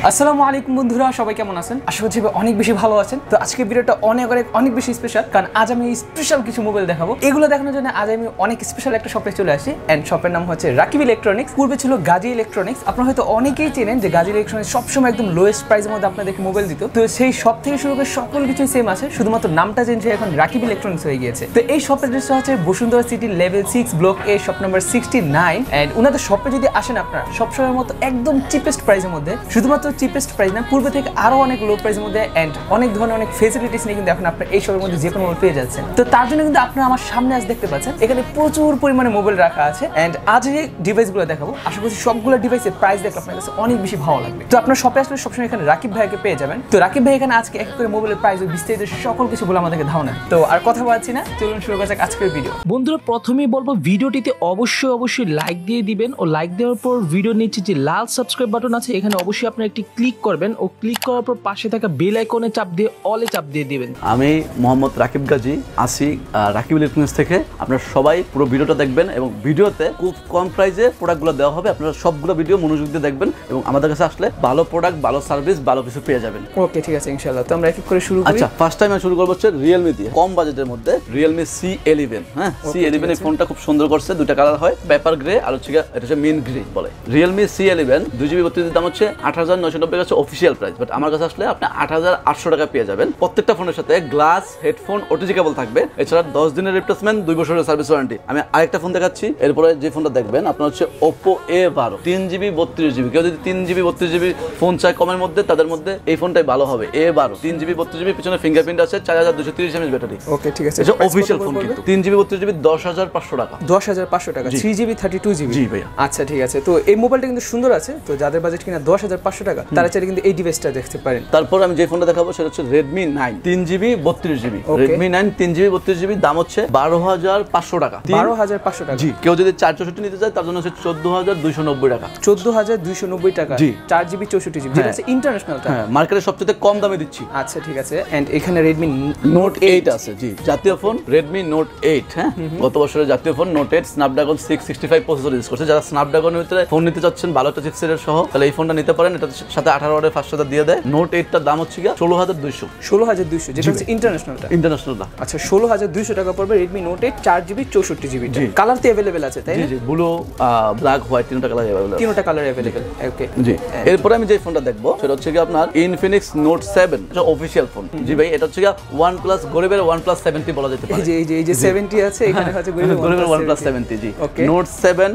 আসসালামু আলাইকুম বন্ধুরা, সবাই কেমন আছেন? আশা করছি অনেক বেশি ভালো আছেন। তো আজকের ভিডিওটা অনেক বেশি স্পেশাল, কারণ আজ আমি স্পেশাল কিছু মোবাইল দেখাবো। এগুলো দেখানোর জন্য আজ আমি অনেক স্পেশাল একটা শপে চলে আসি, এন্ড শপের নাম হচ্ছে রাকিব ইলেকট্রনিক্স। পূর্বে ছিল গাজী ইলেকট্রনিক্স। আপনারা হয়তো অনেকেই চেনেন যে গাজী ইলেকট্রনিক্স সবসময় একদম লোয়েস্ট প্রাইসের মধ্যে আপনাদেরকে মোবাইল দিত। তো সেই শপ থেকে শুরু করে সকল কিছুই সেম আছে, শুধুমাত্র নামটা চেঞ্জ হয়ে এখন রাকিব ইলেকট্রনিক্স হয়ে গিয়েছে। তো এই শপের অ্যাড্রেসটা হচ্ছে Bashundhara city level 6 block A, shop number 69। And ওনাদের শপে যদি আসেন আপনারা সবসময়ের মতো একদম চিপেস্ট প্রাইসের মধ্যে, শুধুমাত্র চিপেস্ট প্রাইস না, পূর্বে থেকে আরো অনেক লো প্রাইসের মধ্যে এন্ড অনেক ধরনের অনেক ফেসিলিটিস নিয়ে কিন্তু এখন আপনার এই শপের মধ্যে যে কোনো মোবাইল পেয়ে যাচ্ছেন। তো তার জন্য কিন্তু আপনারা আমার সামনে আজ দেখতে পাচ্ছেন এখানে প্রচুর পরিমাণে মোবাইল রাখা আছে। এন্ড আজ এই ডিভাইসগুলো দেখাবো, আশা করছি সবগুলো ডিভাইসের প্রাইস দেখলে আপনার কাছে অনেক বেশি ভালো লাগবে। তো আপনার শপে আসলে সবসময় এখানে রাকিব ভাইকে পেয়ে যাবেন। তো রাকিব ভাই এখানে আজকে এক করে মোবাইলের প্রাইস ও বিস্তারিত সকল কিছু বলে আমাদেরকে ধারণা। তো আর কথা বলছি না, চলুন শুরু করা যাক আজকের ভিডিও। বন্ধুরা, প্রথমেই বলবো ভিডিওটিতে অবশ্যই লাইক দিয়ে দিবেন, ও লাইক দেওয়ার পর ভিডিওর নিচে যে লাল সাবস্ক্রাইব বাটন আছে এখানে অবশ্যই আপনারা একটি ক্লিক করবেন, ও ক্লিক করার পর পাশে থাকা বেল আইকনে চাপ দিয়ে অলে চাপ দিয়ে দিবেন। আমি মোহাম্মদ রাকিব গাজী আসি রাকিব ইলেকট্রনিক্স থেকে। আপনারা সবাই পুরো ভিডিওটা দেখবেন এবং ভিডিওতে খুব কম প্রাইসে প্রোডাক্টগুলো দেওয়া হবে। আপনারা সবগুলো ভিডিও মনোযোগ দিয়ে দেখবেন এবং আমাদের কাছে আসলে ভালো প্রোডাক্ট, ভালো সার্ভিস, ভালো কিছু পেয়ে যাবেন। ওকে, ঠিক আছে, ইনশাআল্লাহ। তো আমরা এক এক করে শুরু করি। আচ্ছা, ফার্স্ট টাইম আমি শুরু করব হচ্ছে Realme দিয়ে, কম বাজেটের মধ্যে Realme C11। হ্যাঁ, C11 এই ফোনটা খুব সুন্দর করছে, দুইটা কালার হয়, পেপার গ্রে আর হচ্ছে এটা হচ্ছে মিন গ্রে বলে। Realme C11 2GB 32GB দাম হচ্ছে 8990 কাছে অফিশিয়াল প্রাইস, বাট আমার কাছে আসলে আপনি 8800 টাকা পেয়ে যাবেন। প্রত্যেকটা ফোনের সাথে গ্লাস, হেডফোন, ওটিজি কেবল থাকবে, এছাড়া 10 দিনের রিপ্লেসমেন্ট, 2 বছরের সার্ভিস ওয়ারেন্টি। আমি আরেকটা ফোন দেখাচ্ছি, এরপরে যে ফোনটা দেখবেন আপনার হচ্ছে Oppo A12 3GB 32GB। কেউ যদি 3GB 32GB ফোন চায় কমের মধ্যে, তাদের মধ্যে এই ফোনটাই ভালো হবে। A12 3GB 32GB, পিছনে ফিঙ্গারপ্রিন্ট আছে, 4230 mAh ব্যাটারি। ওকে, ঠিক আছে, এটা অফিশিয়াল ফোন কিন্তু 3GB 32GB 10500 টাকা। 10500 টাকা 3GB 32GB। জি ভাইয়া। আচ্ছা, ঠিক আছে। তো এই মোবাইলটা কিন্তু সুন্দর আছে, তো যাদের বাজেট কিনা 10500 টাকা তারা চাইলে কিন্তু এই ডিভাইসটা দেখতে পারেন। তারপর আমি যে ফোনটা দেখাবো সেটা হচ্ছে Redmi 9 3GB 32GB। Redmi 9 3GB 32GB দাম হচ্ছে 12500 টাকা। 12500 টাকা। জি, কেউ যদি 464 নিতে চায় তার জন্য হচ্ছে 14290 টাকা। 14290 টাকা। জি, 4GB 64GB, যেটা হচ্ছে ইন্টারন্যাশনালটা। হ্যাঁ, মার্কেটের সবচেয়ে কম দামে দিচ্ছি। আচ্ছা, ঠিক আছে। এন্ড এখানে Redmi Note 8 আছে। জি, জাতীয় ফোন Redmi Note 8। হ্যাঁ, গত বছরের জাতীয় phone Note 8 Snapdragon 665 processor use করছে। যারা Snapdragon এর ভিতরে ফোন নিতে চাচ্ছেন ভালো একটা চিপসেটের সহ, তাহলে এই ফোনটা নিতে পারেন। এটার সাথে 18 ওয়াটের ফাস্ট চার্জার দিয়ে দেয়। Note 8 টার দাম হচ্ছে 16200। 16200, যেটা হচ্ছে ইন্টারন্যাশনালটা। ইন্টারন্যাশনালটা। আচ্ছা, 16200 টাকা পড়বে Redmi Note 8 4GB 64GB। Colour তো अवेलेबल আছে, তাই না? জি, ব্লু, ব্ল্যাক, হোয়াইট তিনটা কালার अवेलेबल। তিনটা কালার अवेलेबल। ওকে, জি। এরপরে আমি যে ফোনটা দেখবো সেটা হচ্ছে কি আপনার Infinix Note 7, এটা অফিশিয়াল ফোন। জি ভাই, এটা হচ্ছে কি OnePlus গরিবের OnePlus 70 বলা যেতে পারে। এই যে 70 আছে, এখানে হচ্ছে গরিবের OnePlus 70। জি, Note 7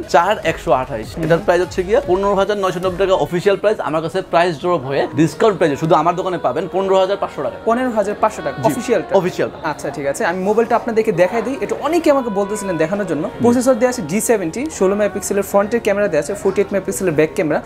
4128। এটার প্রাইস হচ্ছে কি 15990 টাকা অফিশিয়াল প্রাইস। আমার কাছে প্রাইস ড্রপ হয়ে ডিসকাউন্ট প্রাইসে শুধু আমার দোকানে পাবেন 15500 টাকা। 15500 টাকা অফিশিয়াল। আচ্ছা, ঠিক আছে, আমি মোবাইলটা আপনাদেরকে দেখাই দিই। এটা অনেকে আমাকে বলতেছিলেন দেখানোর জন্য। প্রসেসর দেয়া আছে D70, 16 মেগাপিক্সেলের ফ্রন্টের ক্যামেরা দেয়া আছে, 48 মেগাপিক্সেলের ব্যাক ক্যামেরা,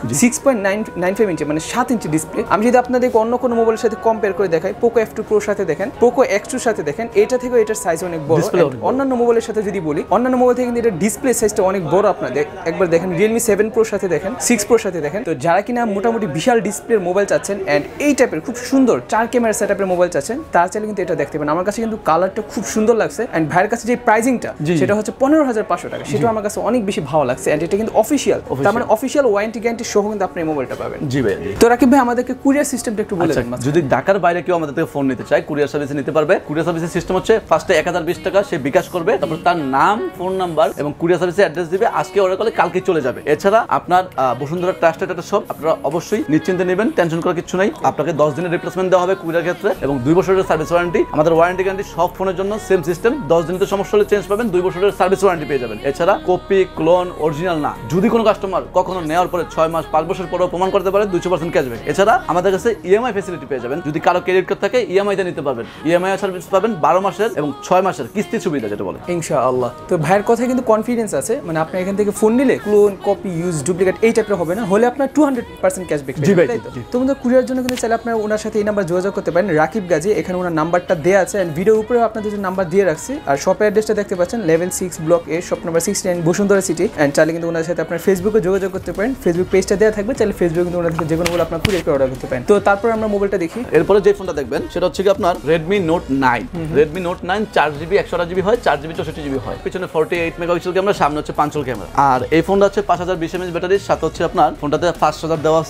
6.95 ইঞ্চি মানে 7 ইঞ্চি ডিসপ্লে। আমি যদি আপনাদেরকে অন্য কোনো মোবাইলের সাথে কম্পেয়ার করে দেখাই, Poco F2 Pro সাথে দেখেন, Poco X2 সাথে দেখেন, এটা থেকে এটার সাইজ অনেক বড়। অন্যান্য মোবাইলের সাথে যদি বলি, অন্যান্য মোবাইল থেকে কিন্তু এটা ডিসপ্লে সাইজটা অনেক বড়। আপনাদের একবার দেখেন Realme 7 Pro সাথে দেখেন, 6 Pro সাথে দেখেন। তো যারা কিনা মোটামুটি বিশাল ডিসপ্লের মোবাইল চাচ্ছেন এন্ড এই টাইপের খুব সুন্দর 4 ক্যামেরা সেটআপের মোবাইল চাচ্ছেন, তার চাইলে কিন্তু এটা দেখতে পারেন। আমার কাছে কিন্তু কালারটা খুব সুন্দর লাগছে এন্ড ভাইয়ের কাছে যে প্রাইসিংটা সেটা হচ্ছে 15500 টাকা, সেটা আমার কাছে অনেক বেশি ভালো লাগছে। এন্ড এটা কিন্তু অফিশিয়াল, তার মানে অফিশিয়াল ওয়ারেন্টি গ্যারান্টি সহ কিন্তু আপনি এই মোবাইলটা পাবেন। জি ভাই। তো রাকিব ভাই, আমাদেরকে কুরিয়ার সিস্টেমটা একটু বলে দেন। যদি ঢাকার বাইরে কেউ আমাদের থেকে ফোন নিতে চায়, কুরিয়ার সার্ভিসে নিতে পারবে। কুরিয়ার সার্ভিসের সিস্টেম হচ্ছে ফার্স্টে 1020 টাকা সে বিকাশ করবে, তারপর তার নাম, ফোন নাম্বার এবং কুরিয়ার সার্ভিসের অ্যাড্রেস দিবে। আজকে অর্ডার করলে কালকে চলে যাবে। এছাড়া আপনার বসুন্ধরা ট্রাস্টেড একটা শপ, আপনারা অবশ্যই নিশ্চিন্তে নেবেন, টেনশন করার কিছু নাই। আপনাকে 10 দিনের রিপ্লেসমেন্ট দেওয়া হবে কুরিয়ার ক্ষেত্রে এবং 2 বছরের সার্ভিস ওয়ারেন্টি। আমাদের ওয়ারেন্টি গ্যারান্টি সব ফোনের জন্য সেম সিস্টেম। 10 দিনের সমস্যা হলে চেঞ্জ পাবেন, 2 বছরের সার্ভিস ওয়ারেন্টি পেয়ে যাবেন। এছাড়া কপি, ক্লোন, অরিজিনাল না, যদি কোনো কাস্টমার কখনো নেওয়ার পরে 6 মাস 5 বছর পরেও প্রমাণ করতে পারে 200% ক্যাশব্যাক। এছাড়া আমাদের কাছে ইএমআই ফ্যাসিলিটি পেয়ে যাবেন। যদি কারো ক্রেডিট কার্ড থাকে ইএমআই তে নিতে পারবেন। ইএমআই সার্ভিস পাবেন 12 মাসের এবং 6 মাসের কিস্তি সুবিধা, যেটা বলে ইনশাআল্লাহ। তো ভাইয়ের কথা কিন্তু কনফিডেন্স আছে, মানে আপনি এখান থেকে ফোন নিলে ক্লোন, কপি, ইউজ, ডুপ্লিকেট এই টাইপের হবে না, হলে আপনার 200% ক্যাশব্যাক। জি ভাই। তো আমাদের কুরিয়ার জন্য কিন্তু চাইলে আপনারা ওনার সাথে এই নাম্বার যোগাযোগ করতে পারেন, রাকিব গাজী। এখানে ওনার নাম্বারটা দেয়া আছে এন্ড ভিডিওর উপরে আপনাদের যে নাম্বার দিয়ে রাখছি। আর শপের অ্যাড্রেসটা দেখতে পাচ্ছেন level 6 block A, shop number 69, Bashundhara city. And চাইলে কিন্তু ওনার সাথে আপনার ফেসবুকে যোগাযোগ করতে পারেন, ফেসবুক পেজটা দেওয়া থাকবে, চাইলে ফেসবুকে কিন্তু ওনার থেকে যে কোনো মোবাইল আপনার কুরিয়ার করে অর্ডার করতে পারেন। তো তারপর আমরা মোবাইলটা দেখি। এরপরে যে ফোনটা দেখবেন সেটা হচ্ছে কি আপনার Redmi Note 9। Redmi Note 9 4GB 128GB হয়, 4GB 64GB হয়। পিছনে 48 মেগাপিক্সেল ক্যামেরা, সামনে হচ্ছে 5 ক্যামেরা। আর এই ফোনটা হচ্ছে 5020 mAh ব্যাটারির সাথে হচ্ছে আপনার ফোনটাতে ফাস্ট চার্জার দেওয়া আছে। আপনি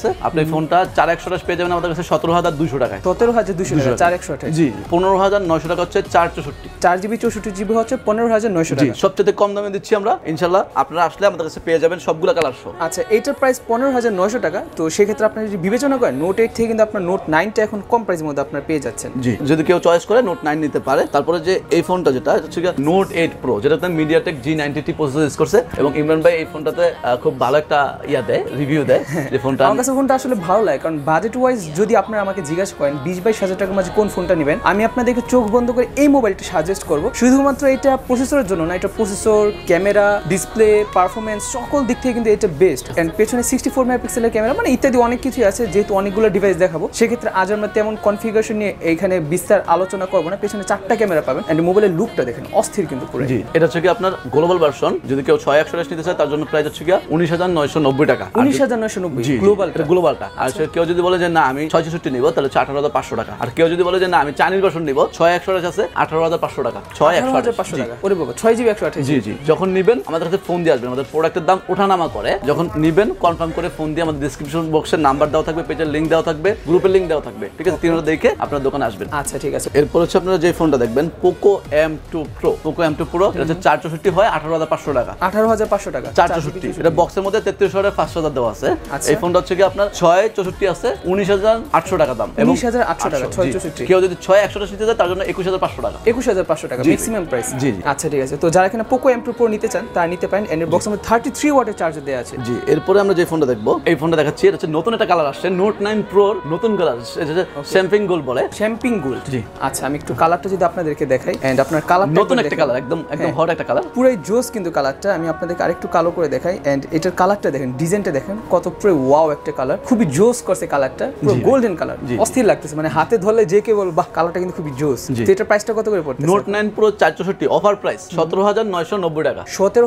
এই ফোনটা 4128 পেয়ে যাবেন আমাদের কাছে 17200 টাকায়। 17200 টাকা 4128। জি 15900 টাকা হচ্ছে 464। 4GB 64GB হচ্ছে 15900 টাকা। সবচেয়ে কম দামে দিচ্ছি আমরা ইনশাআল্লাহ, আপনারা আসলে আমাদের কাছে পেয়ে যাবেন সবগুলা কালার সহ। আচ্ছা এইটার প্রাইস 15900 টাকা। তো সেই ক্ষেত্রে আপনি যদি বিবেচনা করেন নোট 8 থেকে কিন্তু আপনার নোট 9টা এখন কম প্রাইসের মধ্যে আপনারা পেয়ে যাচ্ছেন। জি যদি কেউ চয়েস করে নোট 9 নিতে পারে। তারপরে যে এই ফোনটা যেটা হচ্ছে নোট 8 প্রো, যেটাতে মিডিয়াটেক G90T প্রসেসর ইউজ করছে, এবং ইমরান ভাই এই ফোনটাতে খুব ভালো একটা রিভিউ দেয় যে ফোনটা। আমার কাছে ফোনটা আসলে ভালো লাগে, কারণ বাজেট ওয়াইজ যদি আপনারা আমাকে জিজ্ঞাসা করেন 20-22 টাকার মাঝে কোন ফোনটা নেবেন, আমি আপনাদেরকে চোখ বন্ধ করে এই মোবাইলটা সাজেস্ট করব। শুধুমাত্র এটা প্রসেসরের জন্য না, এটা প্রসেসর, ক্যামেরা, ডিসপ্লে, পারফরমেন্স সকল দিক থেকে কিন্তু এটা বেস্ট। এন্ড পেছনে 64 মেগাপিক্সেলের ক্যামেরা, মানে ইত্যাদি অনেক কিছু আছে। যেহেতু অনেকগুলো ডিভাইস দেখাবো, সেক্ষেত্রে আজ আমরা তেমন কনফিগারেশন নিয়ে এখানে বিস্তার আলোচনা করবো না। পেছনে 4টা ক্যামেরা পাবেন, এন্ড মোবাইলের লুকটা দেখেন অস্থির কিন্তু পুরো। জি এটা হচ্ছে কি আপনার গ্লোবাল ভার্সন, যদি কেউ 6128 নিতে চায় তার জন্য প্রাইস হচ্ছে কি 19990 টাকা। 19990 গ্লোবাল, এটা গ্লোবালটা। আর কেউ যদি বলে যে না আমি 664 নিব, তাহলে 18500 টাকা। আর কেউ যদি বলে যে না আমি চাইনিজ ভার্সন নিব, 6128 আছে 18500 টাকা। 18500 টাকা। ওরে বাবা 6GB 128। জি জি যখন নিবেন আমাদের কাছে ফোন দিয়ে আসবেন, আমাদের প্রোডাক্টের দাম ওঠানামা করে। যখন নিবেন কনফার্ম করে ফোন দিয়ে, আমাদের ডেসক্রিপশন বক্সের নাম্বার দেওয়া থাকবে, পেজের লিংক দেওয়া থাকবে, গ্রুপের লিংক দেওয়া থাকবে, ঠিক আছে? তিনটা দেখে আপনার দোকানে আসবেন। আচ্ছা ঠিক আছে। এরপর হচ্ছে আপনারা যে ফোনটা দেখবেন Poco M2 Pro। Poco M2 Pro এটা হচ্ছে 464 হয় 18500 টাকা। 18500 টাকা 464। এটা বক্সের মধ্যে 3300 5000 দেওয়া আছে। এই ফোনটা হচ্ছে কি আপনার 664 আছে 19800 টাকা দাম, এবং 19800 টাকা 664। কেউ যদি 6128 নিতে চায় তার জন্য 21500 টাকা। 21500 টাকা ম্যাক্সিমাম প্রাইস। জি আচ্ছা ঠিক আছে। তো যারা এখানে পোকো M2 Pro নিতে চান তারা নিতে পারেন। এর বক্সের মধ্যে 33 ওয়াটের চার্জার দেওয়া আছে। জি এরপরে আমরা যে ফোনটা দেখবো, এই ফোনটা দেখাচ্ছি। এটা হচ্ছে নতুন একটা কালার আসছে, নোট 9 Pro নতুন কালার, এটা হচ্ছে শ্যাম্পিং গোল্ড বলে। Champagne gold. জি আচ্ছা আমি একটু কালারটা যদি আপনাদেরকে দেখাই, এন্ড আপনার কালারটা নতুন একটা কালার, একদম হট একটা কালার, পুরাই জোস কিন্তু কালারটা। আমি আপনাদেরকে আরেকটু কালো করে দেখাই, এন্ড এটার কালারটা দেখেন, ডিজাইনটা দেখেন কত পুরো ওয়াও একটা কালার, খুবই জোস করছে কালারটা, পুরো গোল্ডেন কালার, অস্থির লাগতেছে। মানে হাতে ধরলে যে কেউ বলবে বাহ কালারটা কিন্তু খুবই জোস। তো এটার প্রাইসটা কত করে পড়তেছে? নোট 9 Pro 464 অফার প্রাইস 17990 টাকা।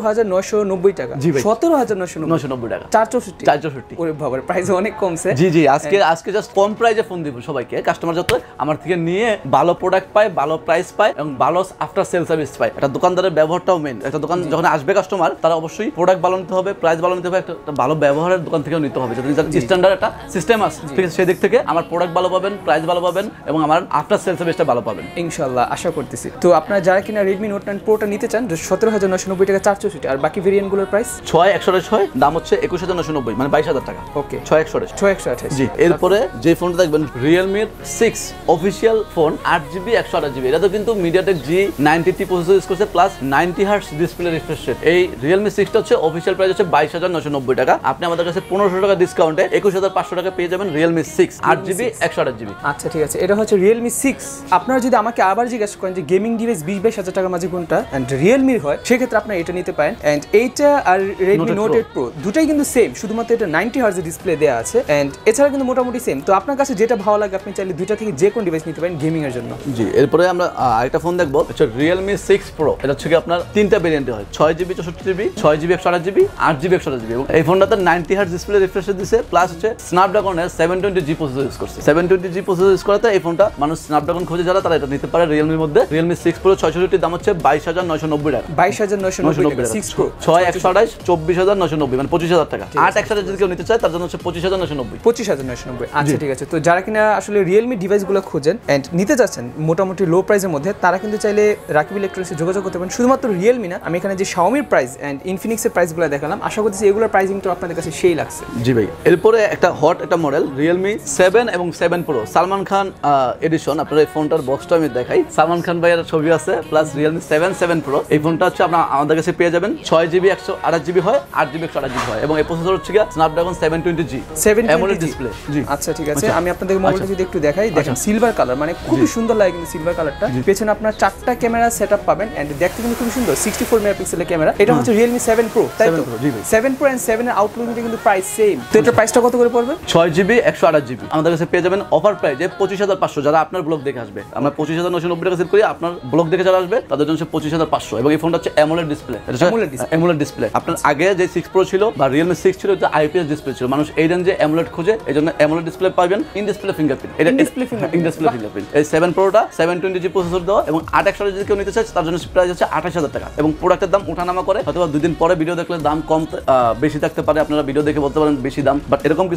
17990 টাকা। জি ভাই 17990 টাকা। 464। ওরে বাবা প্রাইস অনেক কমছে। জি জি আজকে জাস্ট কম প্রাইসে ফোন দিব সবাইকে। কাস্টমার যত আমার থেকে নিয়ে ভালো প্রোডাক্ট পায়, ভালো প্রাইস পায়, এবং ভালো আফটার সেল সার্ভিস পায়। একটা দোকানদারের ব্যবহারটাও মেইন। একটা দোকান যখন আসবে কাস্টমার, তারা অবশ্যই প্রোডাক্ট ভালো নিতে হবে, প্রাইস ভালো নিতে হবে, একটা ভালো ব্যবহারের দোকান থেকেও নিতে হবে, যাতে স্ট্যান্ডার্ড একটা সিস্টেম আছে, ঠিক আছে? সেই দিক থেকে আমার প্রোডাক্ট ভালো পাবেন, প্রাইস ভালো পাবেন, এবং আমার আফটার সেল সার্ভিসটা ভালো পাবেন ইনশাআল্লাহ, আশা করতেছি। তো আপনারা যারা কিনা Redmi Note 9 Proটা নিতে চান 17990 টাকা 464, আর বাকি ভেরিয়েন্টগুলোর প্রাইস 6128 দাম হচ্ছে 21990, মানে 22000 টাকা। ওকে 6128। জি এরপরে যে ফোনটা দেখবেন Realme 6 official phone, 8GB 128GB। এটা তো কিন্তু MediaTek G90T প্রসেসর ইউজ করছে, plus 90 Hz display refresh rate. এই Realme 6টা হচ্ছে অফিশিয়াল প্রাইস হচ্ছে 22990 টাকা। আপনি আমাদের কাছে 1500 টাকা ডিসকাউন্টে 21500 টাকা পেয়ে যাবেন Realme 6 8GB 128GB। আচ্ছা ঠিক আছে, এটা হচ্ছে Realme 6। আপনারা যদি আমাকে আবার জিজ্ঞাসা করেন যে গেমিং ডিভাইস 20-22 টাকার মাঝে কোনটা এন্ড Realme হয়, সেক্ষেত্রে আপনারা এটা নিতে পারেন। এন্ড এইটা আর Redmi Note 8 Pro দুটাই কিন্তু সেম, শুধুমাত্র এটা 90 Hz ডিসপ্লে দেওয়া আছে, এন্ড এছাড়া কিন্তু মোটামুটি সেম। তো আপনার কাছে যেটা ভালো লাগে আপনি চাইলে দুইটা থেকে যে কোন ডিভাইস নিতে পারেন গেমিং এর জন্য। জি এরপরে আমরা আরেকটা ফোন দেখবো, হচ্ছে Realme 6 Pro। এটা হচ্ছে কি আপনার তিনটা ভেরিয়েন্টে হয়, 6GB 64GB, 6GB 128GB, 8GB 128GB। এবং এই ফোনটাতে 90 Hz ডিসপ্লে রিফ্রেশ রেট দিছে, প্লাস হচ্ছে স্ন্যাপড্রাগনের 720G প্রসেসর ইউজ করছে। 720G প্রসেসর ইউজ করাতে এই ফোনটা মানুষ স্ন্যাপড্রাগন খোঁজে যারা, তারা এটা নিতে পারে Realme এর মধ্যে। Realme 6 Pro 664 দাম হচ্ছে 22990 টাকা। 22990 টাকা 6 Pro। 6128 24990, মানে 25000 টাকা। 8 যদি কেউ নিতে চায় তার জন্য হচ্ছে 25990। 25990। আচ্ছা ঠিক আছে। তো যারা কিনা আসলে Realme ডিভাইসগুলো খোঁজেন এন্ড নিতে যাচ্ছেন মোটামুটি লো প্রাইসের মধ্যে, তারা কিন্তু চাইলে রাকিব ইলেকট্রনিক্সে যোগাযোগ করতে পারেন। শুধুমাত্র Realme না, আমি এখানে যে Xiaomi এর প্রাইস এন্ড Infinix এর প্রাইসগুলো দেখালাম, আশা করতেছি এগুলোর প্রাইসিং তো আপনাদের কাছে সেই লাগছে। জি ভাই এরপরে একটা হট একটা মডেল Realme 7 এবং 7 Pro সালমান খান এডিশন। আপনার এই ফোনটার বক্সটা আমি দেখাই, সালমান খান ভাইয়ের ছবি আছে, প্লাস Realme 7 Pro। এই ফোনটা হচ্ছে আপনারা আমাদের কাছে পেয়ে যাবেন 6GB 128GB হয়, 8GB 128GB হয়, এবং এই প্রসেসর হচ্ছে Snapdragon 720G AMOLED ডিসপ্লে। জি আচ্ছা ঠিক আছে, আমি আপনাদের মোবাইলটা যদি একটু দেখাই, দেখেন সিলভার কালার, মানে খুবই সুন্দর লাগে কিন্তু সিলভার কালারটা। পেছনে আপনার 4টা ক্যামেরা সেটআপ পাবেন এন্ড দেখতে কিন্তু খুবই সুন্দর, 64 মেগাপিক্সেলের ক্যামেরা। এটা হচ্ছে Realme 7 Pro, তাই তো? 7 Pro এন্ড 7 এর আউটলুকটা কিন্তু প্রাইস সেম। তো এটার প্রাইসটা কত করে পড়বে? 6GB 128GB আমাদের কাছে পেয়ে যাবেন অফার প্রাইসে 25500। যারা আপনার ব্লগ দেখে আসবে, আমরা 25990 টাকা সেল করি, আপনার ব্লগ দেখে যারা আসবে তাদের জন্য 25500। এবং এই ফোনটা হচ্ছে AMOLED ডিসপ্লে। এটা AMOLED ডিসপ্লে। আপনার আগে যে 6 Pro ছিল বা Realme 6 ছিল, এটা IPS ডিসপ্লে ছিল। মানুষ এই রেঞ্জে AMOLED খোঁজে, এইজন্য AMOLED ডিসপ্লে পাবেন। ইন ডিসপ্লে ফিঙ্গারপ্রিন্ট, এটা ইন ডিসপ্লে ফিঙ্গারপ্রিন্ট। এই 7 Proটা 720G প্রসেসর দেওয়া, এবং 8 যদি কেউ নিতে চায় তার জন্য প্রাইস হচ্ছে 28000 টাকা। এবং প্রোডাক্টের দাম ওঠানামা করে, হয়তো 2 দিন পরে ভিডিও দেখলে দাম কম বেশি থাকতে পারে, আপনারা ভিডিও দেখে বলতে পারেন বেশি দাম, বাট এরকম কিছু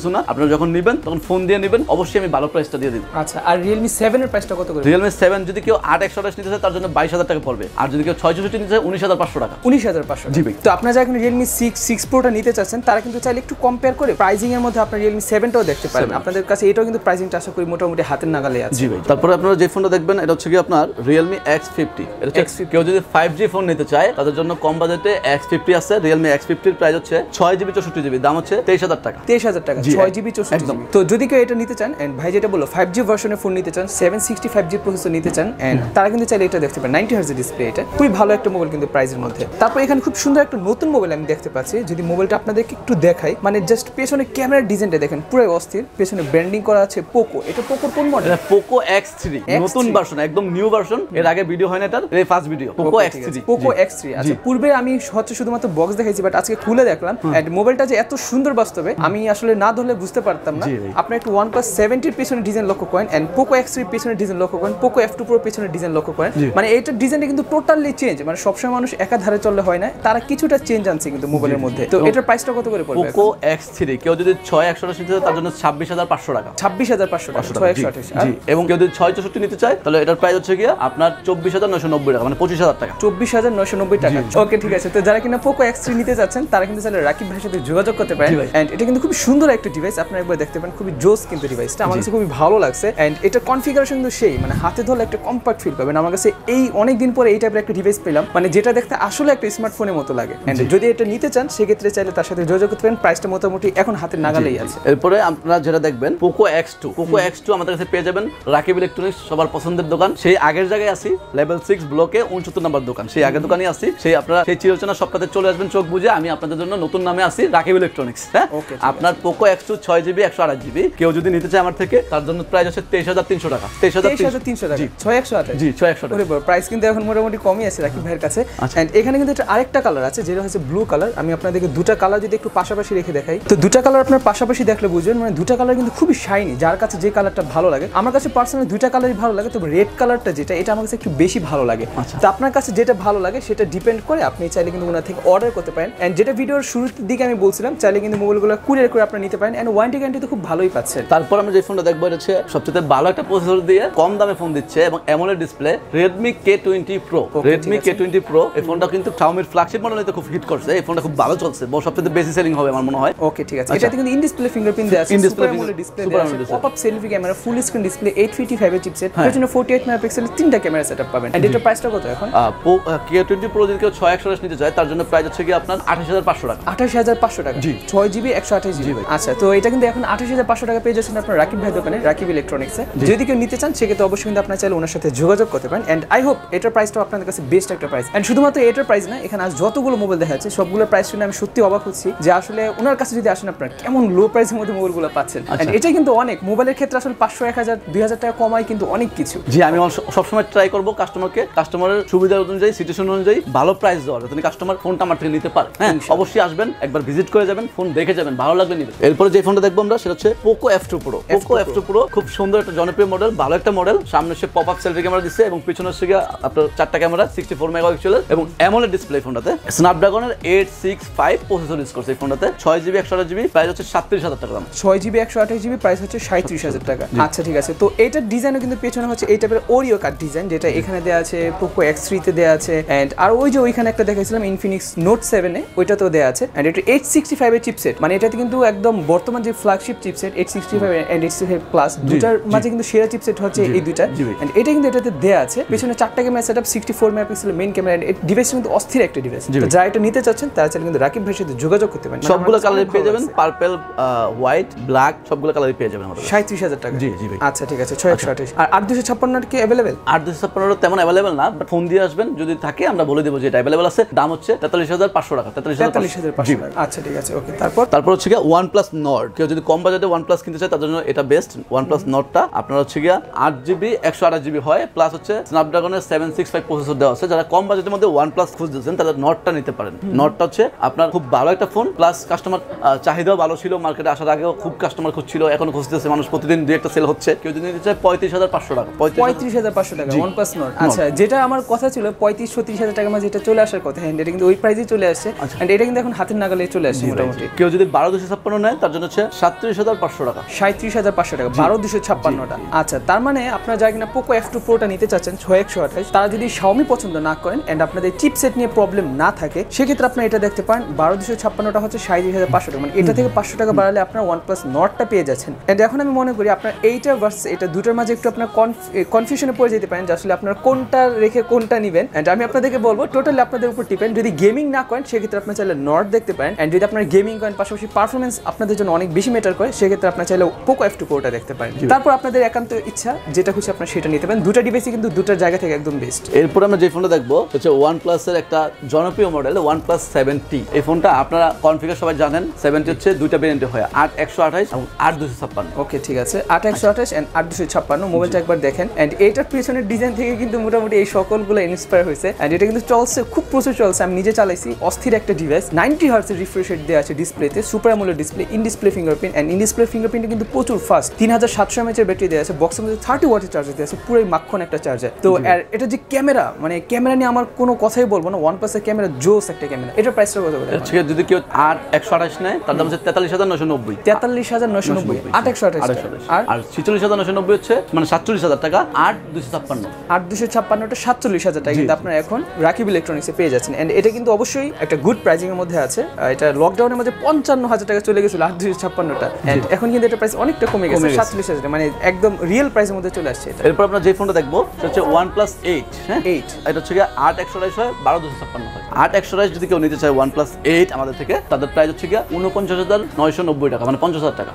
কিছু না, আপনারা যখন নেবেন তখন ফোন দিয়ে নেবেন, অবশ্যই আমি ভালো প্রাইসটা দিয়ে দিব। আচ্ছা, আর Realme 7 এর প্রাইসটা কত করে? Realme 7 যদি কেউ 8/128 নিতে চায় তার জন্য 22,000 টাকা পড়বে, আর যদি কেউ 664 নিতে চায় 19,500 টাকা। 19,500 জি ভাই। তো আপনারা যারা এখন Realme 6 Proটা নিতে চাচ্ছেন তারা কিন্তু চাইলে একটু কম্পেয়ার করে প্রাইসিং এর মধ্যে আপনারা Realme 7টাও দেখতে পারেন। আপনাদের কাছে এটাও কিন্তু প্রাইসিংটা আশা করি মোটামুটি হাতের নাগালে আছে। জি ভাই। তারপরে আপনারা যে ফোনটা দেখবেন এটা হচ্ছে কি আপনার Realme X50। এটা হচ্ছে কেউ যদি 5G ফোন নিতে চায় তাদের জন্য কম বাজেটে X50 আছে। Realme X50 এর প্রাইস হচ্ছে 6GB 64GB, দাম হচ্ছে 23,000 টাকা। 23,000 টাকা 6GB 64GB। তো যদি কেউ এটা নিতে চান এন্ড ভাই যেটা বললো 5G ভার্সনের ফোন নিতে চান, 765G প্রসেসর নিতে চান এন্ড তারা কিন্তু চাইলে এটা দেখতে পারেন। 90Hz ডিসপ্লে, এটা খুবই ভালো একটা মোবাইল কিন্তু প্রাইসের মধ্যে। তারপর এখানে খুব সুন্দর একটা নতুন মোবাইল আমি দেখতে পাচ্ছি, যদি মোবাইলটা আপনাদেরকে একটু দেখাই, মানে জাস্ট পেছনে ক্যামেরার ডিজাইনটা দেখেন পুরো অস্থির, পেছনে ব্র্যান্ডিং করা আছে পোকো। এটা পোকোর কোন মডেল? এটা পোকো X3 নতুন ভার্সন, একদম নিউ ভার্সন। এর আগে ভিডিও হয় না, এটার এই first video Poco X3। Poco X3। আচ্ছা, পূর্বে আমি হচ্ছে শুধুমাত্র বক্স দেখাইছি, বাট আজকে খুলে দেখলাম এন্ড মোবাইলটা যে এত সুন্দর বাস্তবে আমি আসলে না ধরলে বুঝতে পারতাম না। আপনি একটু OnePlus 70 এর পেছনে ডিজাইন লক্ষ্য করেন এন্ড পোকো X3 এর পেছনে ডিজাইন লক্ষ্য করেন, পোকো F2 Pro পেছনে ডিজাইন লক্ষ্য করেন, মানে এইটার ডিজাইনটা কিন্তু টোটালি চেঞ্জ। মানে সবসময় মানুষ একাধারে চললে হয় না, তারা কিছুটা চেঞ্জ আনছে কিন্তু মোবাইলের মধ্যে। তো এটার প্রাইসটা কত করে পড়বে? পোকো X3 কেউ যদি 6/128 নিতে চায় তার জন্য 26,500 টাকা। 26,500 টাকা 6/128। জি, এবং কেউ যদি 664 নিতে চায় তাহলে এটার প্রাইস হচ্ছে গিয়া আপনার 24,990 টাকা, মানে 25,000 টাকা। 24,990 টাকা। ওকে, ঠিক আছে। তো যারা কিনা পোকো X3 নিতে যাচ্ছেন তারা কিন্তু চাইলে রাকিব ভাইয়ের সাথে যোগাযোগ করতে পারেন এন্ড এটা কিন্তু খুব সুন্দর একটা ডিভাইস, আপনারা একবার দেখতে পারেন, খুবই জোস কিন্তু ডিভাইসটা। আমার কাছে খুবই ভালো লাগছে এন্ড এটা কনফিগারেশন কিন্তু সেই, মানে হাতে ধরলে একটা কম্প্যাক্ট ফিল পাবেন। আমার কাছে এই অনেক দিন পরে এই টাইপের একটা ডিভাইস পেলাম, মানে যেটা দেখতে আসলে একটা স্মার্টফোনের মতো লাগে। এন্ড যদি এটা নিতে চান সেক্ষেত্রে চাইলে তার সাথে যোগাযোগ করতে পারেন, প্রাইসটা মোটামুটি এখন হাতের নাগালেই আছে। এরপরে আপনারা যেটা দেখবেন পোকো X2। পোকো X2 আমাদের কাছে পেয়ে যাবেন রাকিব ইলেকট্রনিক্স, সবার পছন্দের দোকান। সেই আগের জায়গায় আছি, লেভেল 6 ব্লকে 69 নম্বর দোকান, সেই আগের দোকানে আছি। সেই আপনারা সেই চিরচেনা সপ্তাহে চলে আসবেন চোখ বুঝে। আমি আপনাদের জন্য নতুন নামে আছি রাকিব ইলেকট্রনিক্স। হ্যাঁ, আপনার পোকো X2 6GB 128GB কেউ যদি নিতে চায় আমার থেকে তার জন্য প্রাইস হচ্ছে 23,300 টাকা। 23,300 টাকা 6/128। জি, 6/128। ওরে বাবা, প্রাইস কিন্তু এখন মোটামুটি কমই আছে রাকিব ভাইয়ের কাছে। এন্ড এখানে কিন্তু এটা আরেকটা কালার আছে যেটা হচ্ছে ব্লু কালার। আমি আপনাদেরকে দুটো কালার যদি একটু পাশাপাশি রেখে দেখাই, তো দুটো কালার আপনার পাশাপাশি দেখলে বুঝবেন, মানে দুটো কালার কিন্তু খুবই শাইনি। যার কাছে যে কালারটা ভালো লাগে, আমার কাছে পার্সোনালি দুইটা কালারই ভালো লাগে, তবে রেড কালারটা যেটা এটা আমার কাছে একটু বেশি ভালো লাগে। তো আপনার কাছে যেটা ভালো লাগে সেটা ডিপেন্ড করে আপনি চাইলে কিন্তু ওনার থেকে অর্ডার করতে পারেন। এন্ড যেটা ভিডিওর শুরুর দিকে আমি বলছিলাম, চাইলে কিন্তু মোবাইলগুলো কুরিয়ার করে আপনি নিতে পারেন এন্ড ওয়ারেন্টি গ্যারান্টি তো খুব ভালোই পাচ্ছেন। তারপর আমরা যে ফোনটা দেখবো এটা হচ্ছে সবচেয়ে ভালো একটা প্রসেসর দিয়ে কম দামে ফোন দিচ্ছে এবং AMOLED display, Redmi K20 Pro। Redmi K20 Pro এই ফোনটা কিন্তু Xiaomi এর ফ্ল্যাগশিপ মডেলে তো খুব হিট করছে। এই ফোনটা খুব ভালো চলছে, সবচেয়ে বেশি সেলিং হবে আমার মনে হয়। ওকে, ঠিক আছে। এটাতে কিন্তু ইন ডিসপ্লে ফিঙ্গারপ্রিন্ট দেয়া আছে, সুপার অ্যামোলেড ডিসপ্লে দেয়া আছে, popup selfie camera, full screen display, 855 এর চিপসেট, পেছনে 48 মেগাপিক্সেলের তিনটা ক্যামেরা সেটআপ পাবেন। এন্ড এটার প্রাইসটা কত এখন? K20 Pro যদি কেউ 6/128 নিতে চায় তার জন্য প্রাইস হচ্ছে কি আপনার 28,500 টাকা। 28,500 টাকা। জি, 6GB 128GB। আচ্ছা, তো এটা কিন্তু এখন 28,500 টাকা পেয়ে যাচ্ছেন আপনার রাকিব ভাই দোকানে, রাকিব ইলেকট্রনিক্সে। যদি কেউ নিতে চান সেক্ষেত্রে অবশ্যই কিন্তু আপনারা চাইলে ওনার সাথে যোগাযোগ করতে পারেন। এন্ড আই হোপ এটার প্রাইসটাও আপনাদের কাছে বেস্ট একটা প্রাইস। এন্ড শুধুমাত্র এটার প্রাইস না, এখানে আজ যতগুলো মোবাইল দেখা যাচ্ছে সবগুলোর প্রাইস শুনে আমি সত্যি অবাক হচ্ছি যে আসলে ওনার কাছে যদি আসেন আপনারা কেমন লো প্রাইসের মধ্যে মোবাইলগুলো পাচ্ছেন। এন্ড এটা কিন্তু অনেক মোবাইলের ক্ষেত্রে আসলে 500, 1000, 2000 টাকা কমাই কিন্তু অনেক কিছু। জি, আমি সবসময় ট্রাই করবো কাস্টমারের সুবিধা অনুযায়ী, সিচুয়েশন অনুযায়ী ভালো প্রাইস দেওয়ার, যাতে কাস্টমার ফোনটা আমার থেকে নিতে পারে। হ্যাঁ, অবশ্যই আসবেন, একবার ভিজিট করে যাবেন, ফোন দেখে যাবেন, ভালো লাগবে নিবেন। এরপরে যে ফোনটা দেখবো আমরা সেটা হচ্ছে Poco F2 Pro। Poco F2 Pro খুব সুন্দর একটা জনপ্রিয় মডেল, ভালো একটা মডেল। সামনে সে পপআপ সেলফি ক্যামেরা দিচ্ছে এবং পিছনে হচ্ছে আপনার 4টা ক্যামেরা, 64 মেগাপিক্সেলের এবং অ্যামোলেড ডিসপ্লে। ফোনটাতে স্ন্যাপড্রাগনের 865 প্রসেসর ইউজ করছে। এই ফোনটাতে 6GB 128GB, প্রাইস হচ্ছে 37,000 টাকা দাম। 6GB 128GB, প্রাইস হচ্ছে 37,000 টাকা। আচ্ছা, ঠিক আছে। তো এটার ডিজাইনও কিন্তু পেছনে হচ্ছে এই টাইপের ওরিও কাট ডিজাইন, যেটা এখানে দেয়া আছে, পোকো X3 তে দেয়া আছে এন্ড আর ওই যে ওইখানে একটা দেখাইছিলাম ইনফিনিক্স নোট 7 এ, ওইটাতেও দেয়া আছে। এন্ড এটা 865 এর চিপসেট, মানে এটাতে কিন্তু একদম বর্তমান যে ফ্ল্যাগশিপ চিপসেট 865 এন্ড 865 প্লাস, দুটার মাঝে কিন্তু সেরা চিপসেট হচ্ছে এই দুইটা। এন্ড এটা কিন্তু এটাতে দেয়া আছে, পেছনে 4টা ক্যামেরা সেটআপ, 64 মেগাপিক্সেলের মেইন ক্যামেরা। এন্ড এই ডিভাইসটা কিন্তু অস্থির একটা ডিভাইস। যারা এটা নিতে চাচ্ছেন তারা চাইলে কিন্তু রাকিব ভাইয়ের সাথে যোগাযোগ করতে পারেন। সবগুলো কালারই পেয়ে যাবেন, পার্পল, হোয়াইট, ব্ল্যাক, সবগুলো কালারই পেয়ে যাবেন আমাদের। 37,000 টাকা। জি জি ভাই। আচ্ছা, ঠিক আছে। 6/128 আর 8/256 কি अवेलेबल? 8/256 তেমন अवेलेबल না, বাট ফোন দিয়ে আসবেন, যদি থাকে আমরা বলে দেব যে এটা अवेलेबल আছে। দাম হচ্ছে 43,500 টাকা। 43,500 টাকা। আচ্ছা, ঠিক আছে। ওকে, তারপর হচ্ছে কি OnePlus Nord। কেউ যদি কম বাজেটে OnePlus কিনতে চায় তার জন্য এটা বেস্ট। OnePlus Nordটা আপনার হচ্ছে গিয়া 8GB 128GB হয়, প্লাস হচ্ছে স্ন্যাপড্রাগনের 765 প্রসেসর দেওয়া আছে। যারা কম বাজেটের মধ্যে OnePlus খুঁজতেছেন তারা Nordটা নিতে পারেন। Nordটা হচ্ছে আপনার খুব ভালো একটা ফোন, প্লাস কাস্টমার চাহিদাও ভালো ছিল, মার্কেটে আসার আগেও খুব কাস্টমার খুঁজছিল, এখনো খুঁজতেছে মানুষ, প্রতিদিন দুই একটা সেল হচ্ছে। কেউ যদি নিতে চায় 35,500 টাকা। 35,500 টাকা OnePlus Nord। আচ্ছা, যেটা আমার কথা ছিল 35-30,000 টাকার মাঝে এটা চলে আসার কথা, এটা কিন্তু ওই প্রাইসেই চলে আসছে। এন্ড এটা কিন্তু এখন হাতের নাগালে চলে আসছে মোটামুটি। কেউ যদি 12/256 নেয় তার জন্য জন্য হচ্ছে 37,500 টাকা। 37,500 টাকা 12,256টা। আচ্ছা, তার মানে আপনারা যারা কিনা পোকো F2 Proটা নিতে চাচ্ছেন 6128, তারা যদি Xiaomi পছন্দ না করেন এন্ড আপনাদের চিপসেট নিয়ে প্রবলেম না থাকে, সেক্ষেত্রে আপনারা এটা দেখতে পারেন। 12,256টা হচ্ছে 37,500 টাকা, মানে এটা থেকে 500 টাকা বাড়ালে আপনারা OnePlus Nordটা পেয়ে যাচ্ছেন। এন্ড এখন আমি মনে করি আপনার এইটা ভার্সেস এটা দুটোর মাঝে একটু আপনার কনফিউশনে পড়ে যেতে পারেন যে আসলে আপনারা কোনটা রেখে কোনটা নেবেন। এন্ড আমি আপনাদেরকে বলবো টোটালি আপনাদের উপর ডিপেন্ড। যদি গেমিং না করেন সেক্ষেত্রে আপনারা চাইলে নর্ড দেখতে পারেন, এন্ড যদি আপনারা গেমিং করেন পাশাপাশি পারফরমেন্স আপনাদের জন্য অনেক বেশি ম্যাটার করে, সেক্ষেত্রে আপনারা চাইলে পোকো F2 Proটা দেখতে পারেন। তারপর আপনাদের একান্ত ইচ্ছা যেটা খুশি আপনারা সেটা নিতে পারেন। দুটো ডিভাইসই কিন্তু দুটার জায়গা থেকে একদম বেস্ট। এরপর আমরা যে ফোনটা দেখবো হচ্ছে OnePlus এর একটা জনপ্রিয় মডেল OnePlus 7T। এই ফোনটা আপনারা কনফিগার সবাই জানেন। 7T হচ্ছে দুইটা ভেরিয়েন্টে হয়, 8128 এবং 8256। ওকে, ঠিক আছে, 8128 এন্ড 8256 মোবাইলটা একবার দেখেন। এন্ড এইটার পিছনের ডিজাইন থেকে কিন্তু মোটামুটি এই সকলগুলো ইন্সপায়ার হয়েছে। এন্ড এটা কিন্তু চলছে, খুব প্রচুর চলছে। আমি নিজে চালাইছি, অস্থির একটা ডিভাইস। 90 হার্টজ এর রিফ্রেশ রেট দেওয়া আছে ডিসপ্লেতে, super AMOLED display, in display fingerprint. And in display fingerprint কিন্তু প্রচুর ফাস্ট। 3700 mAh এর ব্যাটারি দেওয়া আছে, বক্সের মধ্যে 30 ওয়াটের চার্জার দেওয়া আছে, পুরোই মাখন একটা চার্জার। তো আর এটা যে ক্যামেরা, মানে ক্যামেরা নিয়ে আমার কোনো কথাই বলবো না। OnePlus এর ক্যামেরা জোস একটা ক্যামেরা। এটার প্রাইসটা কত বলে? ঠিক আছে, যদি কেউ 8128 নেয় তার দাম হচ্ছে 43,990। 43,990 8128। আর 46,990 হচ্ছে মানে 47,000 টাকা। 8256 8256টা 47,000 টাকা কিন্তু আপনারা এখন রাকিব ইলেকট্রনিক্সে পেয়ে যাচ্ছেন। এন্ড এটা কিন্তু অবশ্যই একটা গুড প্রাইসিং এর মধ্যে আছে। এটা লকডাউনের মধ্যে 55,000 টাকা চলে গেছিল 8256টা, এন্ড এখন কিন্তু এটা প্রাইস অনেকটা কমে গেছে 47,000 টাকা, মানে একদম রিয়েল প্রাইসের মধ্যে চলে আসছে এটা। এরপর আমরা যে ফোনটা দেখবো সেটা হচ্ছে OnePlus 8। হ্যাঁ, 8 এটা হচ্ছে 8128 হয়, 12,256 হয়। 8128 যদি কেউ নিতে চায় OnePlus 8 আমাদের থেকে, তাদের প্রাইস হচ্ছে 49,990 টাকা, মানে 50,000 টাকা।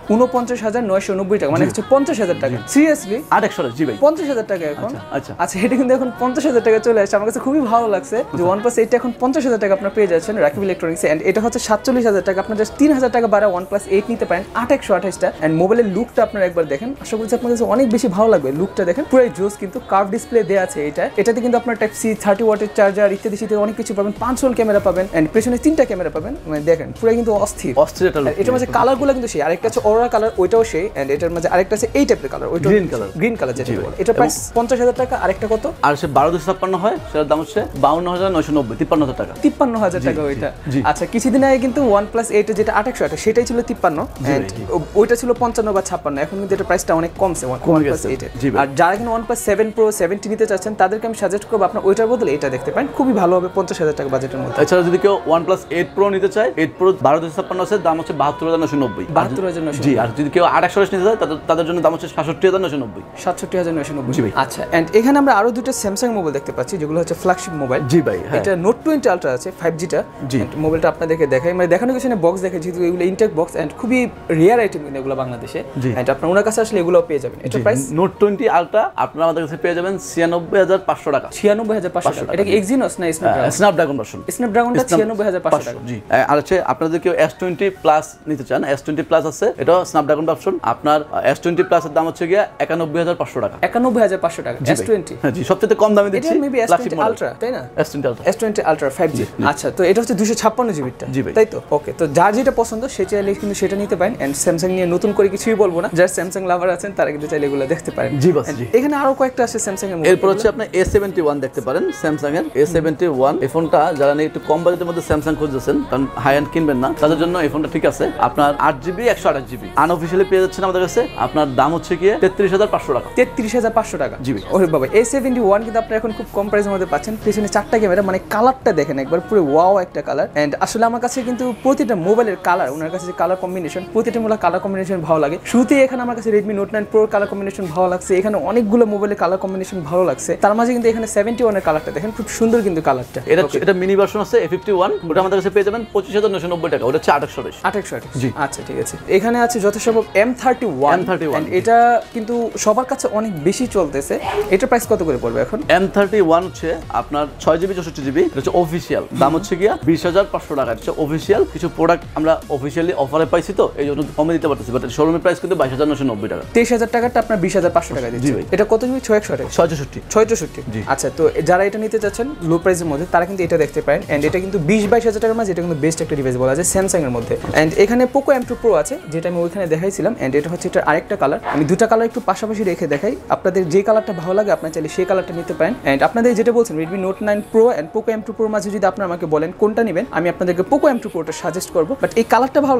49,990 টাকা, মানে হচ্ছে 50,000 টাকা। সিরিয়াসলি 8128? জি ভাই, 50,000 টাকা এখন। আচ্ছা আচ্ছা, এটা কিন্তু এখন 50,000 টাকা চলে আসছে। আমার কাছে খুবই ভালো লাগছে যে OnePlus 8 এখন 50,000 টাকা আপনারা পেয়ে যাচ্ছেন রাকিব ইলেকট্রনিক্সে। এন্ড এটা হচ্ছে 47,000 টাকা। আপনারা জাস্ট 3,000 টাকা বাড়া OnePlus 8 নিতে পারেন 8128টা। এন্ড মোবাইলের লুকটা আপনারা একবার দেখেন, আশা করছি আপনার কাছে অনেক বেশি ভালো লাগবে। লুকটা দেখেন, পুরো জোস কিন্তু কার্ভ ডিসপ্লে দেওয়া আছে এটাতে কিন্তু আপনার টাইপ সি 30 ওয়াটের চার্জার ইত্যাদি শীতে অনেক কিছু পাবেন। 5 রোল ক্যামেরা পাবেন, এন্ড পেছনে 3টা ক্যামেরা পাবেন। মানে দেখেন পুরো কিন্তু অস্থির এটা লুক। এটার মাঝে কালারগুলো কিন্তু সেই, আরেকটা আছে অরা কালার, ওইটাও সেই। এন্ড এটার মাঝে আরেকটা আছে এই টাইপের কালার, ওইটা গ্রিন কালার যেটা বলে। এটা প্রাইস 50,000 টাকা। আরেকটা কত? আর সে 12,256 হয়, সেটার দাম হচ্ছে 52,990, 53,000 টাকা। 53,000 টাকা ওইটা। আচ্ছা, কিছুদিন আগে কিন্তু OnePlus 8 যেটা 8128 সেটাই ছিল 53, এন্ড ওইটা ছিল 55 বা 56। এখন কিন্তু এটা প্রাইসটা অনেক কমছে OnePlus 8 এর। আর যারা কিন্তু OnePlus 7 Pro 7T নিতে চাচ্ছেন তাদেরকে আমি সাজেস্ট করব আপনার ওইটার বদলে এটা দেখতে পারেন, খুবই ভালো হবে 50,000 টাকা বাজেটের মধ্যে। এছাড়া যদি কেউ OnePlus 8 Pro নিতে চায়, 8 Pro 12,256 আছে, দাম হচ্ছে 72,990। 72,990। জি, আর যদি কেউ 8128 নিতে চায় তাদের জন্য দাম হচ্ছে 67,990। 67,990। জি ভাই। আচ্ছা, এন্ড এখানে আমরা আরো দুটো স্যামসাং মোবাইল দেখতে পাচ্ছি যেগুলো হচ্ছে ফ্ল্যাগশিপ মোবাইল। জি ভাই, এটা Note 20 Ultra আছে 5Gটা। জি, মোবাইলটা আপনাদেরকে দেখাই, মানে দেখানোর কিছু না, বক্স দেখে যেহেতু এগুলো ইনটেক বক্স এন্ড খুবই রিয়ার আইটেম কিন্তু এগুলো বাংলাদেশে। এন্ড আপনারা ওনার কাছে আসলে এগুলো পেয়ে যাবেন। এটা প্রাইস Note 20 Ultra আপনারা আমাদের কাছে পেয়ে যাবেন 96,500 টাকা। 96,500 টাকা। এটা কি Exynos না স্ন্যাপড্রাগন ভার্সন? স্ন্যাপড্রাগনটা 96,500 টাকা। জি। আর হচ্ছে আপনাদের কেউ S20 Plus নিতে চান, S20 Plus আছে, এটা স্ন্যাপড্রাগন ভার্সন। আপনার S20 Plus এর দাম হচ্ছে 91,500 টাকা। 91,500 টাকা S20। হ্যাঁ জি, সবচেয়ে কম দামে দিচ্ছি। এটা মেবি S20 Ultra, তাই না? S20 Ultra 5G। আচ্ছা, তো এটা হচ্ছে 256 জিবিটা, তাই তো? ওকে, তো যার যেটা পছন্দ সে চাইলে কিন্তু সেটা নিতে পারেন। এন্ড স্যামসাং নিয়ে নতুন করে কিছুই বলবো না, যারা স্যামসাং লাভার আছেন তারা কিন্তু চাইলে এগুলো দেখতে পারেন। জি বাস, জি। এখানে আরো কয়েকটা আছে স্যামসাং এর। এরপর হচ্ছে আপনি A71 দেখতে পারেন, স্যামসাং এর A71। এই ফোনটা যারা একটু কম বাজেটের মধ্যে স্যামসাং খুঁজছেন, কারণ হাই এন্ড কিনবেন না, তাদের জন্য এই ফোনটা ঠিক আছে। আপনার 8GB 128GB আনঅফিশিয়ালি পেয়ে যাচ্ছেন আমাদের কাছে। আপনার দাম হচ্ছে কি 33,500 টাকা। 33,500 টাকা। জি। ওরে বাবা, A71 কিন্তু আপনি এখন খুব কম প্রাইসের মধ্যে পাচ্ছেন। পিছনে 4টা ক্যামেরা, মানে কালারটা দেখেন একবার, পুরো ওয়াও একটা কালার। এন্ড আসলে আমার কাছে কিন্তু প্রতিটা মোবাইলের কালার, ওনার কাছে যে কালার কম্বিনেশন, প্রতিটা মোবাইলের কালার কম্বিনেশন ভালো লাগে। শুরুতেই এখানে আমার কাছে Redmi Note 9 Pro colour combination ভালো লাগছে। এখানে অনেকগুলো মোবাইলের কালার কম্বিনেশন ভালো লাগছে। তার মাঝে কিন্তু এখানে 71 এর কালারটা দেখেন, খুব সুন্দর কিন্তু কালারটা। এটা মিনি ভার্সন আছে A51, ওটা আমাদের কাছে পেয়ে যাবেন 25,990 টাকা। ওটা হচ্ছে 2828। জি। আচ্ছা, ঠিক আছে। এখানে আছে যথাসম্ভব M31। এটা কিন্তু সবার কাছে অনেক বেশি চলতেছে। এটা প্রাইস কত করে পড়বে এখন? M31 হচ্ছে আপনার 6GB 64GB, এটা হচ্ছে অফিশিয়াল, দাম হচ্ছে গিয়া 20,500 টাকা। এটা অফিশিয়াল। কিছু প্রোডাক্ট আমরা অফিশিয়ালি অফারে পাইছি, তো এই জন্য কমে দিতে পারতেছি, বাট শোরুমের প্রাইস কিন্তু 22,990 টাকা। 23,000 টাকাটা আপনার 20,500 টাকা দিচ্ছি। এটা কত জিবি? 664। জি। আচ্ছা, তো যারা এটা নিতে চাচ্ছেন লো প্রাইসের মধ্যে তারা কিন্তু এটা দেখতে পারেন। এন্ড এটা কিন্তু 20-22,000 টাকার মাঝে এটা কিন্তু বেস্ট একটা ডিভাইস বলা যায় স্যামসাং এর মধ্যে। এন্ড এখানে পোকো M2 Pro আছে, যেটা আমি ওইখানে দেখাইছিলাম। এন্ড এটা হচ্ছে এটার আরেকটা কালার। আমি দুটো কালার একটু পাশাপাশি রেখে দেখাই, আপনাদের যে কালারটা ভালো লাগে আপনারা চাইলে সেই কালারটা নিতে পারেন। এন্ড আপনাদের যেটা বলছেন Redmi Note 9 Pro and Poco M2 Pro মাঝে যদি আপনারা আমাকে বলেন কোনটা নেবেন, আমি আপনাদেরকে পোকো M2 Proটা সাজেস্ট করব। বাট এই কালারটা ভালো লাগছে, কালার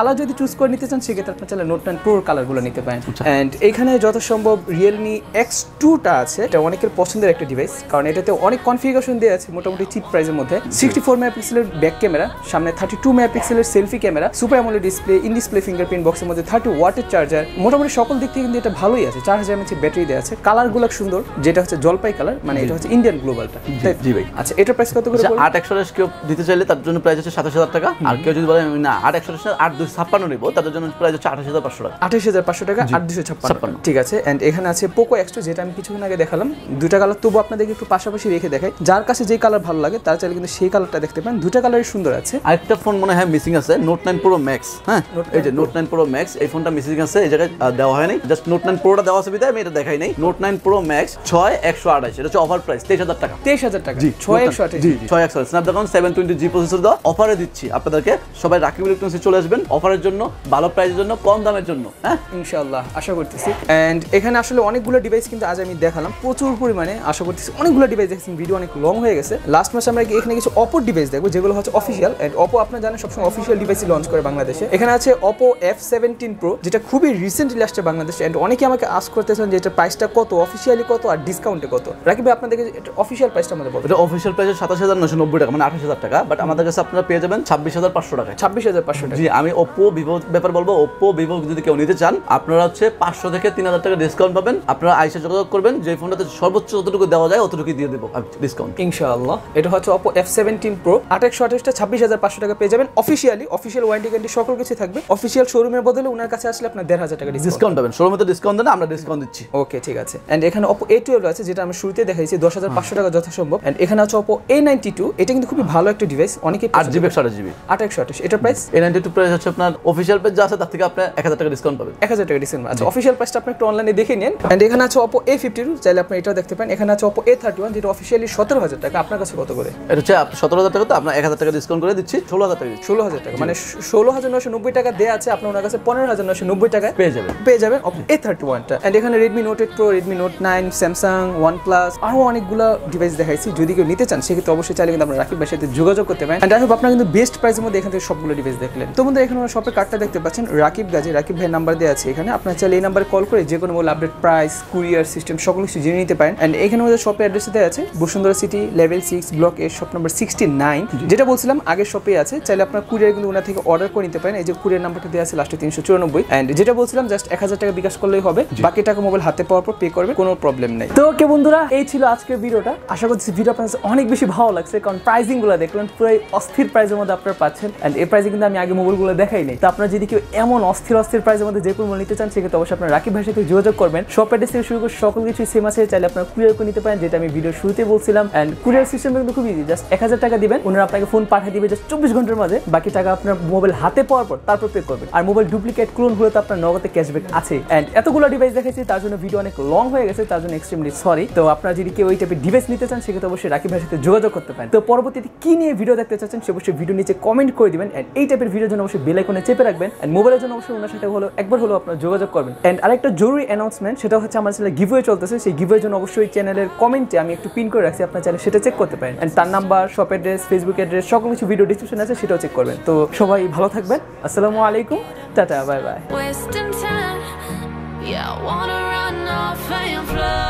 কালার যদি চুজ করে নিতে চান সেক্ষেত্রে আপনার চাইলে নোট 9 প্রোর কালারগুলো নিতে পারেন। অ্যান্ড এখানে যত সম্ভব রিয়েলমি X2টা আছে, এটা অনেকের পছন্দের একটা ডিভাইস, কারণ এটাতে অনেক কনফিগারেশন দেওয়া আছে মোটামুটি চিপ প্রাইসের মধ্যে। 64 মেগাপিক্সেলের ব্যাক ক্যামেরা, সামনে 32 মেগাপিক্সেলের selfie camera, super AMOLED display, in display fingerprint বক্সের মধ্যে 30 ওয়াটের চার্জার, মোটামুটি সকল দিক থেকে কিন্তু এটা ভালোই আছে। 4000 mAh ব্যাটারি দেওয়া আছে, কালারগুলো সুন্দর, যেটা হচ্ছে জলপাই কালার, মানে এটা হচ্ছে ইন্ডিয়ান গ্লোবালটা। জি ভাই। আচ্ছা, এটা প্রাইস কত করে? 8/128 কেউ দিতে চাইলে তার জন্য প্রাইস হচ্ছে 27000 টাকা। আর কেউ যদি বলে না 8/128 8/256 নিব, তাদের জন্য প্রাইস হচ্ছে 28500 টাকা। 28500 টাকা, 8256। ঠিক আছে। এন্ড এখানে আছে পোকো X2, যেটা আমি কিছুক্ষণ আগে দেখালাম। দুইটা কালার তবু আপনাদেরকে একটু পাশাপাশি রেখে দেখাই, যার কাছে যে কালার ভালো লাগে তারা চাইলে কিন্তু সেই কালারটা দেখতে পারেন। দুইটা কালারই সুন্দর আছে। আরেকটা ফোন মনে হয় মিসিং আছে, নোট 9 প্রো ম্যাক্স। হ্যাঁ, এই যে নোট 9 প্রো ম্যাক্স, এই ফোনটা মিসিং আছে, এই জায়গায় দেওয়া হয় নাই। জাস্ট নোট 9 প্রোটা দেওয়া আছে বিধায় আমি এটা দেখাই নাই। নোট 9 প্রো ম্যাক্স 6128, এটা হচ্ছে অফার প্রাইস 23000 টাকা। 23000 টাকা, জি 6128। জি 6128 স্ন্যাপড্রাগন 720G প্রসেসর দাও অফারে দিচ্ছি আপনাদেরকে। সবাই রাকিব ইলেকট্রনিক্সে চলে আসবেন অফারের জন্য, ভালো প্রাইসের জন্য, কম দামের জন্য। হ্যাঁ, ইনশাআল্লাহ আশা করতেছি। এন্ড এখানে আসলে অনেকগুলো ডিভাইস কিন্তু আজ আমি দেখালাম, প্রচুর পরিমাণে। আশা করতেছি অনেকগুলো ডিভাইস দেখছেন, ভিডিও অনেক লং হয়ে গেছে। লাস্ট মাসে আমরা এখানে কিছু অপো ডিভাইস দেখবো, যেগুলো হচ্ছে অফিসিয়াল। এন্ড অপো আপনারা জানেন সবসময় অফিসিয়াল ডিভাইসই লঞ্চ করে বাংলাদেশে। এখানে আছে অপো F17 Pro, যেটা খুবই রিসেন্টলি আসছে বাংলাদেশে। এন্ড অনেকে আমাকে আস্ক করতেছেন যে এটা প্রাইসটা কত, অফিসিয়ালি কত আর ডিসকাউন্টে কত। রাকিব ভাই, আপনাদেরকে এটা অফিসিয়াল প্রাইসটা আমাদের বলুন। এটা অফিসিয়াল প্রাইস 27990 টাকা, মানে 28000 টাকা। বাট আমাদের কাছে আপনারা পেয়ে যাবেন 26500 টাকা। 26500 টাকা। জি, আমি ওপো ভিভো ব্যাপার বলবো। ওপো ভিভো যদি কেউ নিতে চান, আপনারা হচ্ছে 500 থেকে 3000 টাকা ডিসকাউন্ট পাবেন। আপনারা আইসা যোগাযোগ করবেন, যে ফোনটাতে সর্বোচ্চ যতটুকু দেওয়া যায় অতটুকু দিয়ে দেবো ডিসকাউন্ট ইনশাআল্লাহ। এটা হচ্ছে অপো F17 Pro 8128টা 26500 টাকা পেয়ে যাবেন অফিসিয়ালি। অফিসিয়াল ওয়ারেন্টি গ্যারান্টি সকল কিছু থাকবে। অফিসিয়াল শোরুমের বদলে ওনার কাছে আসলে আপনার 1500 টাকা ডিসকাউন্ট পাবেন। শোরুমে তো ডিসকাউন্ট দেন, আমরা ডিসকাউন্ট দিচ্ছি। ওকে, ঠিক আছে। এন্ড এখানে অপো A12 আছে, যেটা আমি শুরুতে দেখাইছি 10500 টাকা যথাসম্ভব। এন্ড এখানে আছে অপো A92, এটা কিন্তু খুবই ভালো একটা ডিভাইস, অনেকে 8GB 128GB 8128। এটা প্রাইস A92 প্রাইস হচ্ছে আপনার অফিসিয়াল পেজ যা আছে তার থেকে আপনি 1000 টাকা ডিসকাউন্ট পাবেন। 1000 টাকা ডিসকাউন্ট। আচ্ছা, অফিসিয়াল প্রাইসটা আপনি একটু অনলাইনে দেখে নিন। এন্ড এখানে আছে অপো A52, চাইলে আপনি এটাও দেখতে পারেন। এখানে আছে অপো A31, যেটা অফিসিয়ালি 17000 টাকা। আপনার কাছে কত করে? এটা হচ্ছে 17000 টাকা, তো আপনার 1000 টাকা ডিসকাউন্ট করে দিচ্ছি, 16000 টাকা। 16000 টাকা, মানে 16990 টাকা দেয়া আছে, আপনার ওনার কাছে 15990 টাকা পেয়ে যাবেন অপো A31টা। এন্ড এখানে Redmi Note 8 Pro, Redmi Note 9, Samsung, OnePlus, আরো অনেকগুলো ডিভাইস দেখাইছি। যদি কেউ নিতে চান সেক্ষেত্রে অবশ্যই চাইলে কিন্তু আপনারা রাকিব ভাইয়ের সাথে যোগাযোগ করতে পারেন। এন্ড আই হোপ আপনারা কিন্তু বেস্ট প্রাইসের মধ্যে এখান থেকে সবগুলো ডিভাইস দেখলেন। তো বন্ধুরা, এখানে শপের কার্ডটা দেখতে পাচ্ছেন, রাকিব গাজী, রাকিব ভাইয়ের নাম্বার দেওয়া আছে এখানে। আপনারা চাইলে এই নাম্বারে কল করে যে কোনো মূল্য আপডেট, প্রাইস, কুরিয়ার সিস্টেম সকল কিছু জেনে নিতে পারেন। এন্ড এখানে আমাদের শপের অ্যাড্রেস দেওয়া আছে Bashundhara city, level 6, block A, shop number 69। যেটা বলছিলাম আগের শপে আছে, চাইলে আপনার কুরিয়ার কিন্তু ওনার থেকে অর্ডার করে নিতে পারেন। এই যে কুরিয়ার নাম্বারটা দেওয়া আছে লাস্টে 394। এন্ড যেটা বলছিলাম জাস্ট 1000 টাকা বিকাশ করলেই হবে, বাকি টাকা মোবাইল হাতে পাওয়ার পর পে করবে, কোনো প্রবলেম নেই। তো ওকে বন্ধুরা, এই ছিল আজকের ভিডিওটা। আশা করছি ভিডিও আপনার অনেক বেশি ভালো লাগছে, কারণ প্রাইসিং গুলো দেখলেন পুরো অস্থির প্রাইসের মধ্যে আপনারা পাচ্ছেন। এন্ড এই প্রাইসে কিন্তু আমি আগে মোবাইলগুলো দেখাই নাই। তো আপনারা যদি কেউ এমন অস্থির প্রাইসের মধ্যে যে কোনো মোবাইল নিতে চান সেক্ষেত্রে অবশ্যই আপনারা রাকিব ভাইয়ের সাথে যোগাযোগ করবেন। শপ অ্যাড্রেস থেকে শুরু করে সকল কিছু সেম আছে, চাইলে আপনারা কুরিয়ার করে নিতে পারেন, যেটা আমি ভিডিও শুরুতে বলছিলাম। এন্ড কুরিয়ার সিস্টেম কিন্তু খুব ইজি, জাস্ট 1000 টাকা দিবেন, ওনারা আপনাকে ফোন পাঠিয়ে দিবে জাস্ট 24 ঘন্টার মাঝে। বাকি টাকা আপনার মোবাইল হাতে পাওয়ার পর তারপর পে করবেন। আর মোবাইল ডুপ্লিকেট ক্লোন হলে তো আপনার নগদে ক্যাশব্যাক আছে। এন্ড এতগুলো ডিভাইস দেখাইছি, তার জন্য ভিডিও অনেক লং হয়ে গেছে, তার জন্য এক্সট্রিমলি সরি। তো আপনারা যদি কেউ ওই টাইপের ডিভাইস নিতে চান সেক্ষেত্রে অবশ্যই রাকিব ভাইয়ের সাথে যোগাযোগ করতে পারেন। তো পরবর্তীতে কি নিয়ে ভিডিও দেখতে চাচ্ছেন সে অবশ্যই ভিডিও নিচে কমেন্ট করে দিবেন। এন্ড এই টাইপের ভিডিওর জন্য অবশ্যই বেল আইকনে চেপে রাখবেন। এন্ড মোবাইলের জন্য অবশ্যই ওনার সাথে একবার হলো আপনারা যোগাযোগ করবেন। এন্ড আরেকটা জরুরি অ্যানাউন্সমেন্ট, সেটা হচ্ছে আমার চ্যানেলে গিভওয়ে চলতেছে। সেই গিভওয়ের জন্য অবশ্যই চ্যানেলের কমেন্টে আমি একটু পিন করে রাখছি, আপনার চ্যানেল সেটা চেক করতে পারেন। এন্ড তার number, shop address, Facebook address সকল কিছু ভিডিও ডিসক্রিপশনে আছে, সেটাও চেক করবেন। তো সবাই ভালো থাকবেন, আসসালামু আলাইকুম, টাটা, বাই বাই।